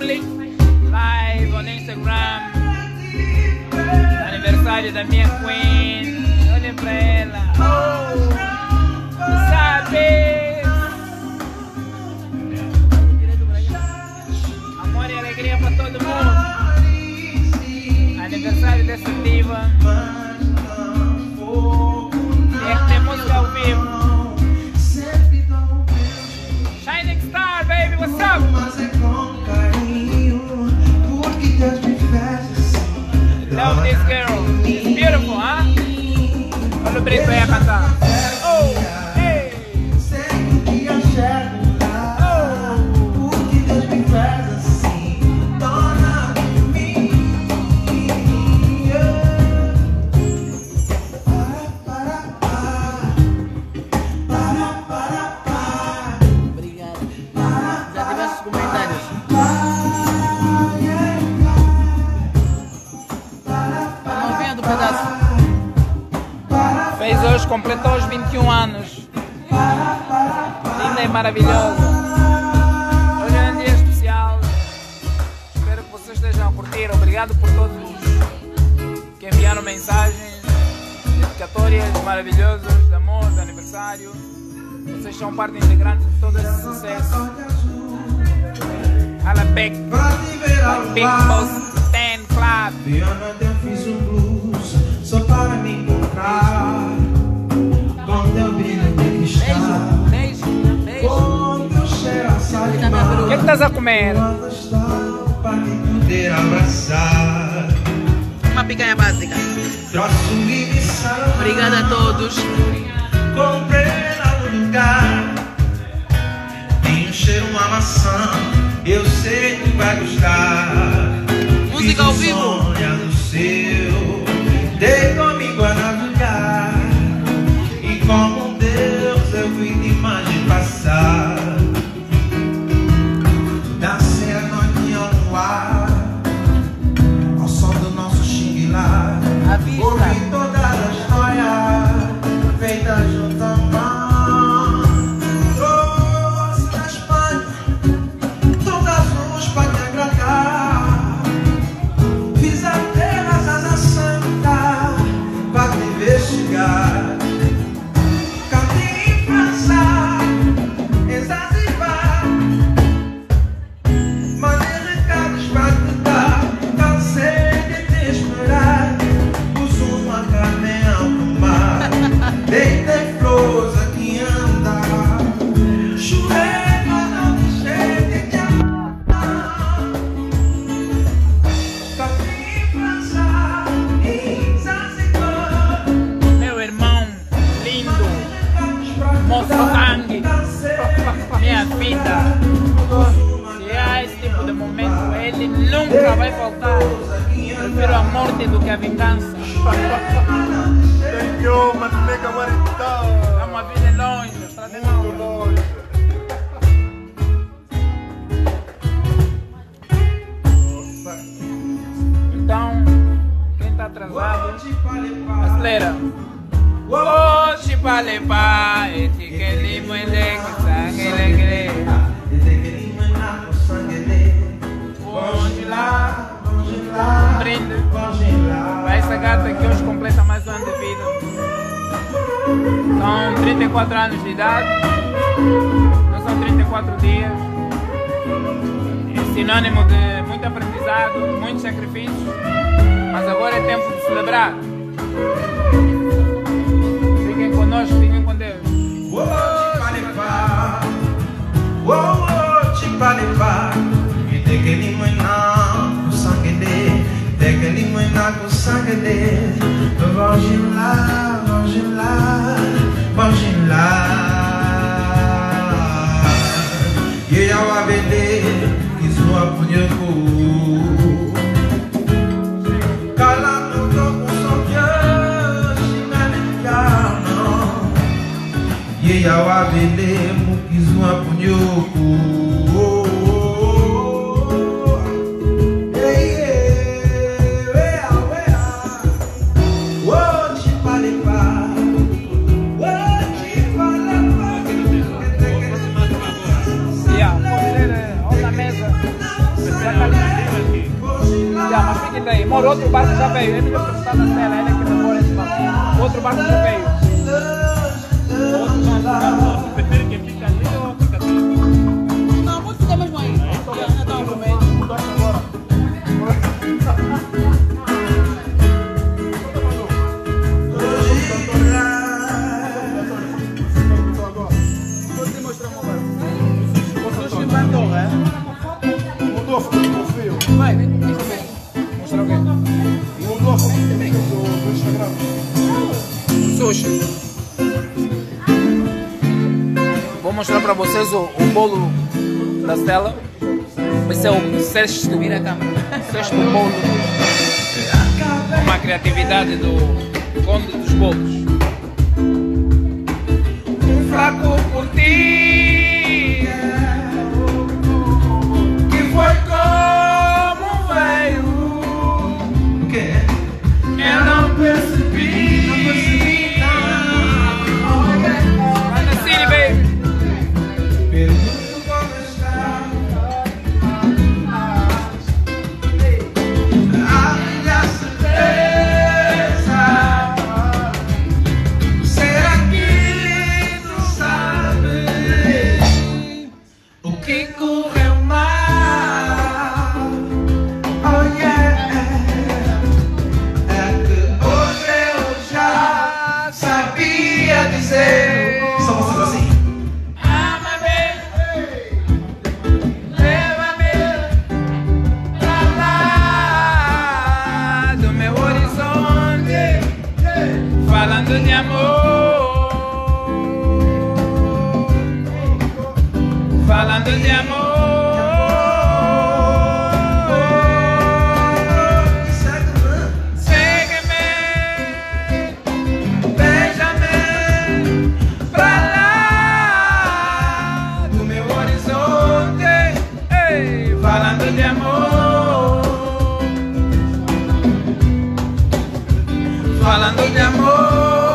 Public Live on Instagram. Aniversário da minha Queen. Olhem pra ela. Oh, sabe? Amor e alegria pra todo mundo. Aniversário dessa diva. Tem música ao vivo. Shining Star, baby, what's up? Love this girl. It's beautiful, huh? Olha o Brito aí a cantar. Oh, hey. Fez hoje, completou os 21 anos. Linda e maravilhosa. Hoje é um dia especial. Espero que vocês estejam a curtir. Obrigado por todos que enviaram mensagens dedicatórias maravilhosas de amor, de aniversário. Vocês são parte integrante de todo esse sucesso. Hala Big Boss 10 Club. E ontem eu fiz um blues só para me encontrar com teu brilho de cristal, com teu cheiro a saliva. O que estás a comer? Para te poder abraçar. Uma picanha básica. Trouxe um livre sal. Obrigada a todos. Comprei lá no lugar. Tem um cheiro, uma maçã. Eu sei que vai gostar. Música ao vivo. Sonha do seu. Dei comigo a navegar. E como Deus eu vi de imagem passar. Dancei a noite ao luar. Ao som do nosso xinguilar. Ouvi toda a história feita junto à mão. Trouxe da Espanha todas luzes para te agradar. Fiz até a Casa Santa para te ver chegar. Cantei em França, em Zanzibar. Mandei recados para te dar. Cansei de te esperar. Pus uma carne ao mar. Deitei flores aqui andar. Chorei, mas não deixei de te amar. Cantei em França, em Zanzibar. Meu irmão lindo, Moçangue, minha vida. Se há esse tipo de momento, ele nunca vai faltar. Prefiro a morte do que a vingança. Thank you, Matuleka Marita. É uma vida longe, a estrada é Muito longa. longe. Então, quem está atrasado, acelera. Oh, chipalepa, etiquele muele, sangue, Bonde lá, um brinde para essa gata que hoje completa mais um ano de vida. São 34 anos de idade, não são 34 dias. É sinônimo de muito aprendizado, muitos sacrifícios, mas agora é tempo de celebrar. Fiquem conosco, fiquem com Deus. Chipalepa, e tem que eliminar o sangue dele, tem que eliminar o sangue dele. Vamos lá, vamos lá, vamos lá. E eu a beber, e sua punhacu. Cala no topo, só que eu e eu a beber, e sua punhacu. amor, outro barco já veio. É melhor que está na tela, ele é que namora esse barco. O outro barco já veio. Outro já veio. Se prefere que fique ali ou fica aqui? Não, pode ficar mesmo aí. Então, aproveita. Agora. Vai, Mostrar o quê? Sushi. Vou mostrar para vocês o bolo da Stella. Esse é o sexto bolo. Uma criatividade do conde dos bolos. Um fraco por ti, que foi como veio. O quê? Eu não percebi. Vai na City, baby. Pergunto como está. A minha certeza. Será que não sabe o que correu mal? Oh yeah. É que hoje eu já sabia dizer. Só vocês assim. Falando de amor, falando de amor. Segue-me, beija-me, pra lá do meu horizonte. Ei, falando de amor, falando de amor.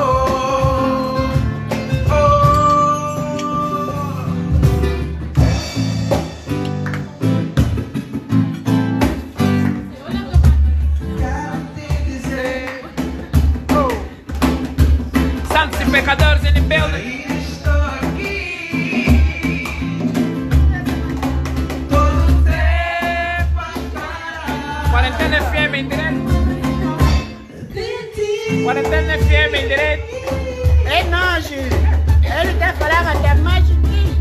Santos e pecadores in the building. Estou aqui todo tempo para Quarentena FM em direto. Quarentena FM em direto. é nós. Ele está falando até mais de ti.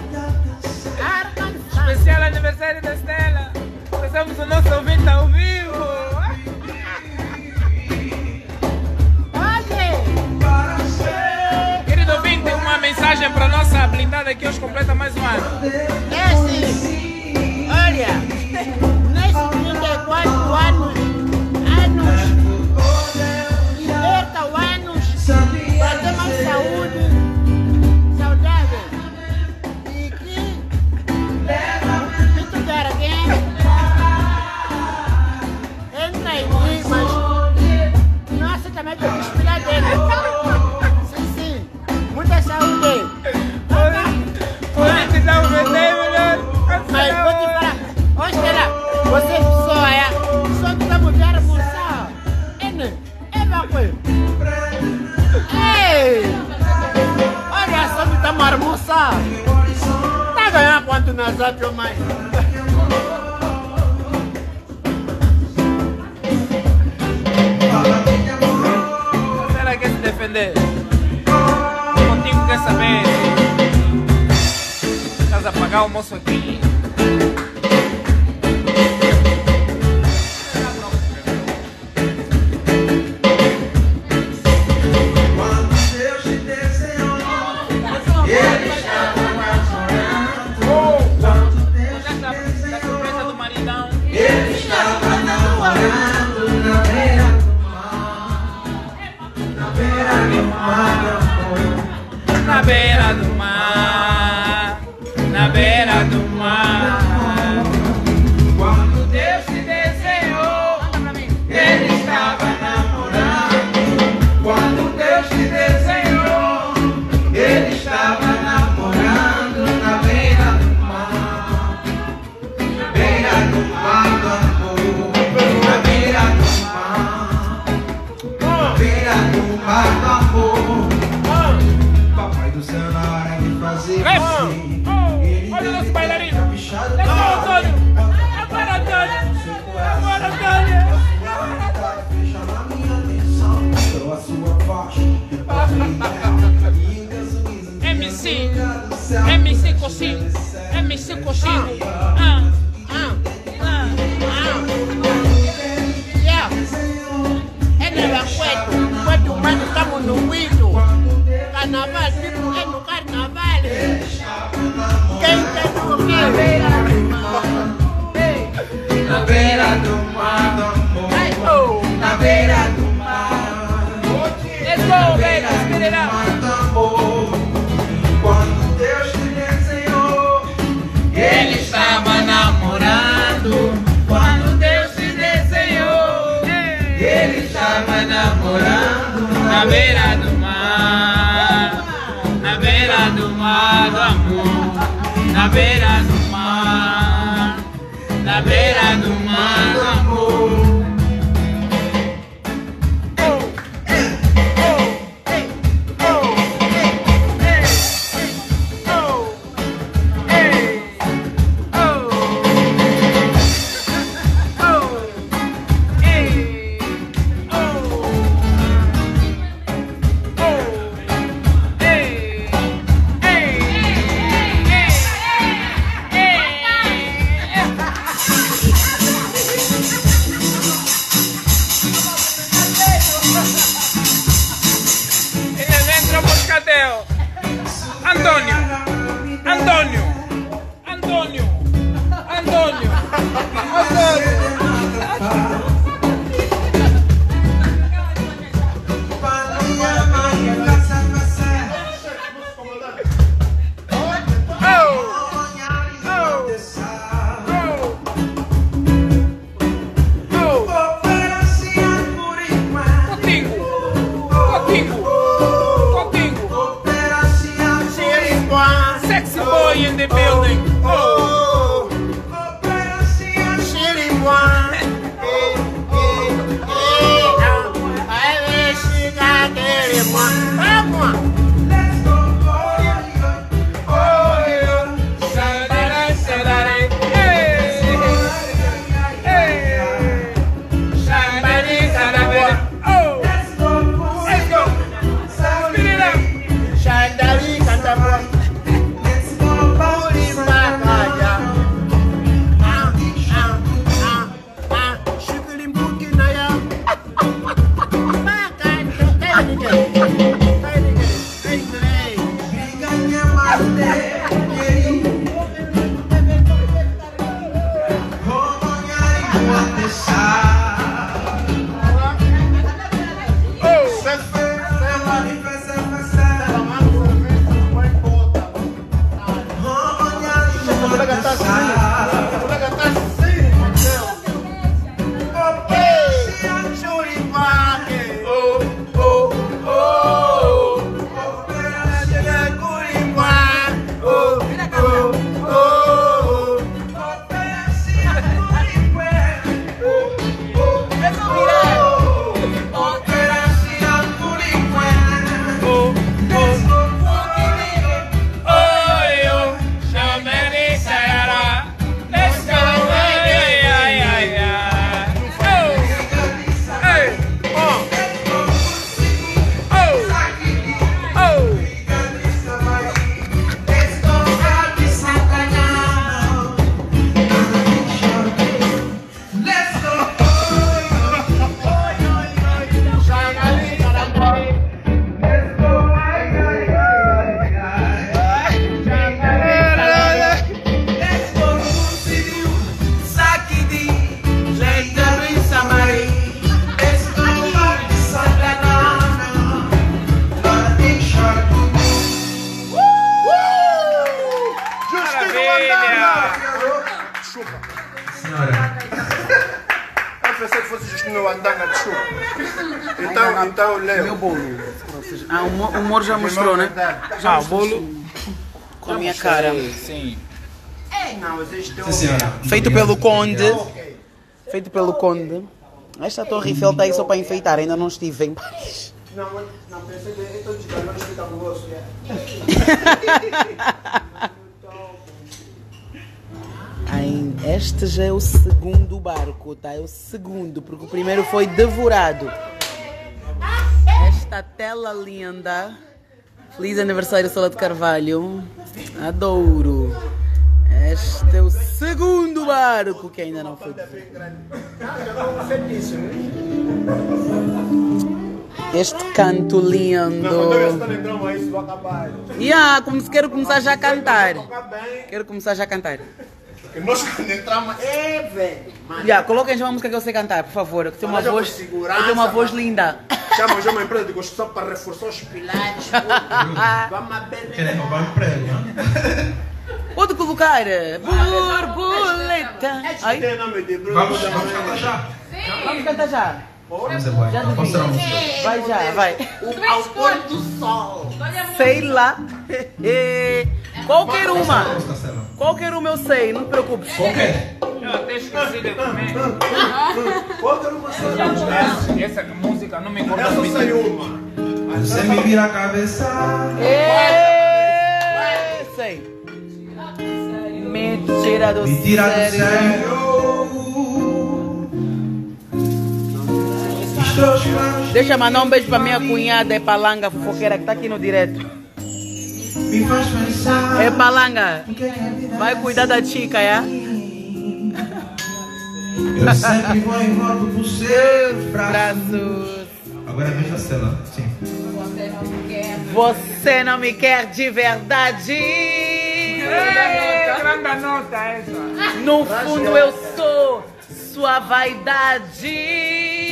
Especial aniversário da Stella. Passamos o nosso ouvinte ao vivo. para ser. Querido ouvinte, uma mensagem para a nossa blindada que hoje completa mais um ano. Nesse, olha, nesses 34 anos, liberta o anos para ter mais saúde, saudável. E que tu quer alguém? Entra em mim, mas nossa, também tem que esperar dele. Sim, sim, muita saúde. Pode te dar um veneno, Mas vou te falar, ô Stella, você só é, só que tá mulher almoçar. É bakwe. Ei! Olha só que estamos a almoçar. Tá ganhando quanto nas outras, mãe? Será que quer se defender? Contigo quer saber? Estás a pagar o almoço aqui? Quando Deus te desenhou, Ele estava namorando. Quando Deus te Da surpresa desenhou, do maridão. Ele estava namorando na beira do mar. Na beira do mar, amor. Na beira do mar. Na beira do mar. Quando Deus te desenhou, Ele estava namorando. Quando Deus te desenhou, Ele estava namorando na beira do mar. Na beira do mar, amor. Na beira do Bata amor. Papai do céu na hora de fazer assim. Olha o nosso bailarino. Let's go, Antônio. Agora, Antônio. Agora, Antônio. Fecha na minha atenção. Sou a sua faixa. MC Coxinho. MC Coxinho. É quando humano estamos no Wito. Carnaval, tipo, é no carnaval. Quem tem o quê? Na beira do mar, na beira do mar. Let's go, baby, spit it out. Quando Deus te desenhou, Ele estava namorando. Quando Deus te desenhou, Ele estava namorando. Na beira do mar, na beira do mar do amor, na beira do mar, na beira do mar do amor. Antônio, Antônio, Antônio, Antônio, Antônio. Sexy boy in the building. Oh, Chile one. I wish you got there one. Vamos. pensei que fosse Justino Wandanga, desculpa. Então Léo. Meu bolo. O Moro já mostrou, né? Já, o bolo com a minha cara. Sim. Não, vocês estão... Feito pelo Conde. Feito pelo Conde. Esta Torre Eiffel está aí só para enfeitar, ainda não estive em Paris. Não, pensei que eu estou desligando, não explica o rosto. Este já é o segundo barco, tá? É o segundo, porque o primeiro foi devorado. Esta tela linda. Feliz aniversário, Sola de Carvalho. Adoro. Este é o segundo barco que ainda não foi devorado. Este canto lindo. Quero começar já a cantar. Quero começar já a cantar. Nós quando entramos, velho. Coloquem já uma música que eu sei cantar, por favor. Eu tenho uma voz linda. Chama já uma empresa de construção para reforçar os pilares. Vamos beber. Querem roubar um prédio? Pode colocar borboleta. Ai. Vamos cantar já. Vamos cantar já. Vamos embora. Vamos tirar a música. Vai já, vai. Ao pôr do sol. Sei lá. Qualquer uma. Qualquer uma eu sei, não te preocupes. Qualquer. Eu até esqueci de comer. Qualquer uma só. Essa música não me incomoda Eu só muito. sei uma. Você me vira a cabeça. Sei. Me tira do Me tira do sério. sério. Deixa eu mandar um beijo pra minha cunhada, é Palanga, fofoqueira, que tá aqui no direto. Me faz pensar. É Palanga, vai cuidar da chica, é? Eu sempre vou em volta dos seus braços. Braços. Agora veja a cela. Sim. Você não me quer de verdade. Grande nota essa. No fundo eu sou sua vaidade.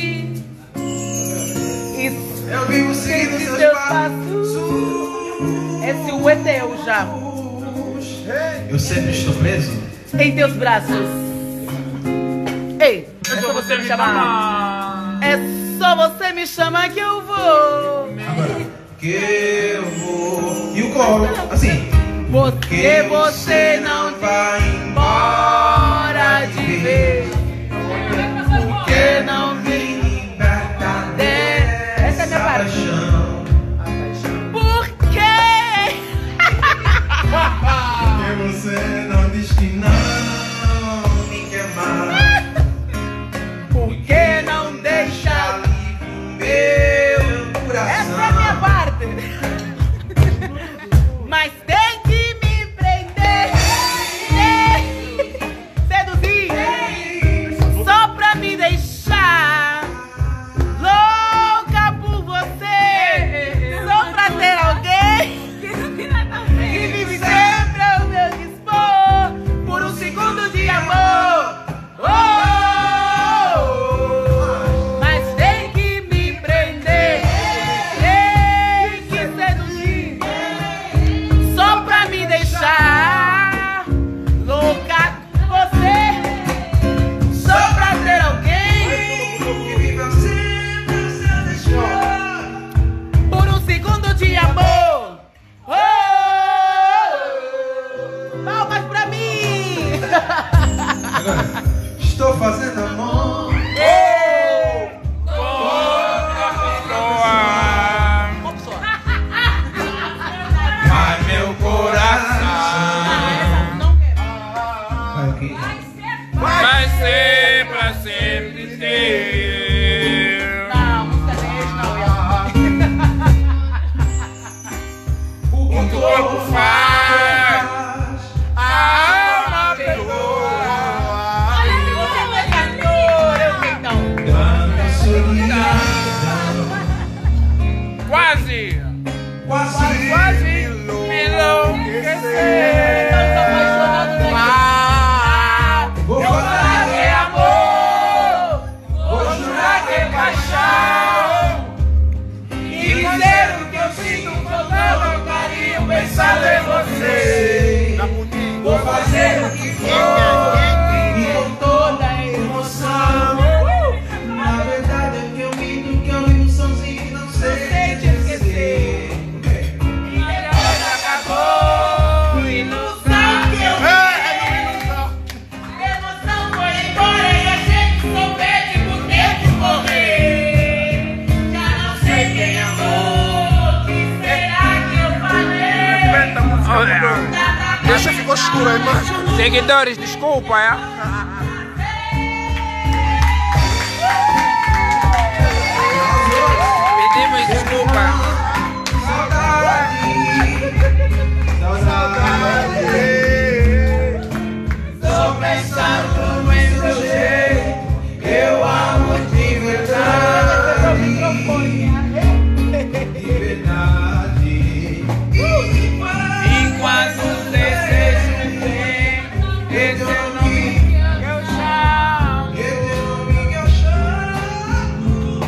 Eu vivo seguindo Seus seus passos. passos. Esse o é teu já. Eu sempre estou preso. Em teus braços. Ei, é só você me chamar. É só você me chamar que eu vou. Agora. Que eu vou. E o coro, assim. Porque você não vai embora de vez. Porque não me liberta essa é a minha parte. paixão. Por quê? Porque você não diz que não me quer mais. Porque não deixa meu coração. essa é a minha parte. Mas tem que me prender, seduzir, só pra me deixar louca por você, só pra ter alguém que vive sempre ao meu dispor, por um segundo de amor. Mas tem que me prender, tem que seduzir, só pra me deixar louca por você, só pra ter alguém Que viva sempre ao seu deixar. por um segundo de amor. Palmas pra mim. Agora, estou fazendo amor. Ai, meu coração. Vai aqui. Vai ser pra sempre teu. Não, música 10 não. O corpo faz, a alma perdoa. Você não é cantor, eu sei então. Tanta solidão. Quase Quase me enlouquecer. vou É fazer amor, vou jurar que é paixão. E dizer o que eu sinto com todo carinho, pensando em você. Vou fazer o que for e com toda a emoção. Na verdade é que eu minto sozinho e não sei te esquecer. escura a imagem. Seguidores, desculpa, é? Pedimos desculpa. Só pensando em você, eu amo de verdade. De verdade. E quando desejo bem, esse é o nome que eu chamo. Esse é o nome que eu chamo.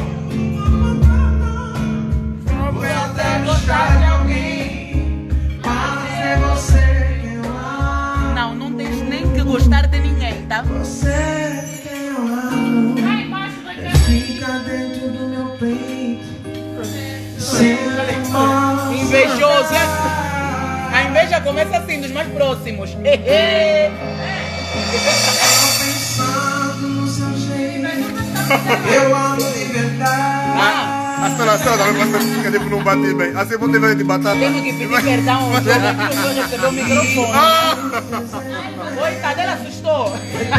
Vou até gostar de alguém, mas é você que eu amo. Não, não tens nem que gostar de ninguém, tá? Você é quem eu amo. Fica dentro do meu peito. Invejoso, é? A inveja começa assim, dos mais próximos. Pensando no seu jeito, eu amo de verdade. A senhora também pode ficar tipo não bate bem. Assim vou ter de batata. Tenho que pedir perdão ao João, aqui o João recebeu o microfone. Coitada, ela assustou.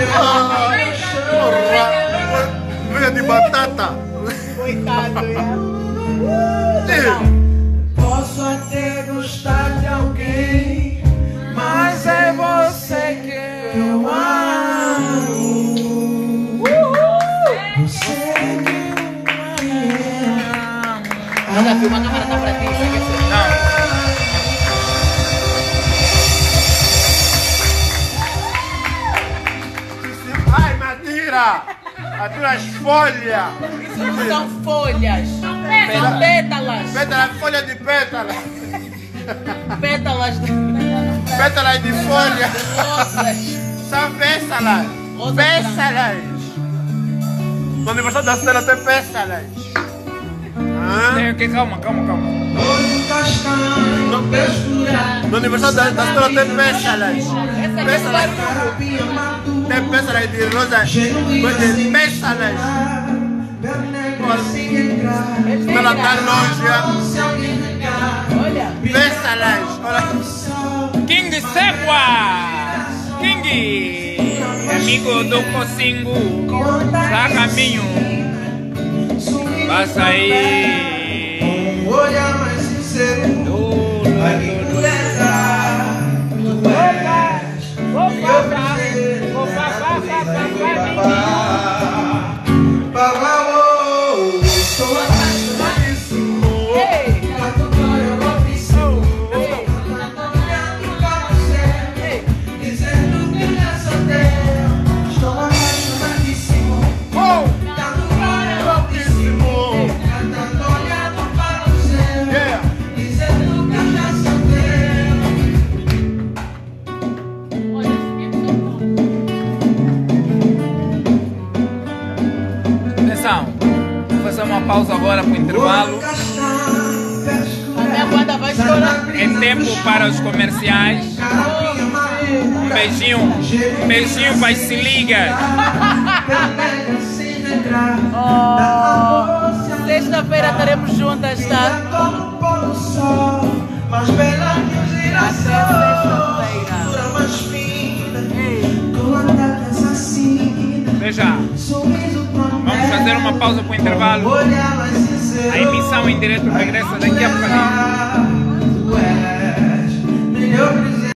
Venha de batata. Coitado, Posso até gostar de alguém, mas é você que eu amo. Você que eu amo. Olha, filma, a câmera tá pra ti. Ai, mentira! Atira as folhas! Isso não são folhas, são pétalas. Pétalas, folha de pétalas! Pétalas de Pétalas de folha! rosas. São pétalas! Rosas Pétalas! No aniversário da Stella tem pétalas! Tem que calma. Olho castanho, textura. No aniversário da Stella tem pétalas! Essa aqui é Pétalas! Carapinha madura. Tem pétalas de rosa! Genuína. Pétalas! Vermelho sem entrar. Ela tá longe! Se alguém ligar, Olha, Pétalas! Olha! King Sequa! King! Amigo do Cocingo, tá a caminho. Passa aí. olhar mais sincero. Vai me curar. Tu és meu prazer. Papá, oh, sou apaixonadíssimo. A tua glória eu oficio. Olhando pra você, dizendo que já sou teu. Estou apaixonadíssimo. A tua glória eu oficio. Cantando, olhando para o céu, dizendo que eu já sou Atenção, vou fazer uma pausa agora para o intervalo. a minha guarda vai chorar. É tempo para os comerciais. Um beijinho, vai se liga. Oh, sexta-feira estaremos juntas, tá? Mais bela que um girassol, sexta-feira. dura mais fina, com ataque assassina, Veja, sorriso vamos fazer uma pausa para o intervalo. olhar mais sincero. A emissão em direto regressa daqui a pouquinho.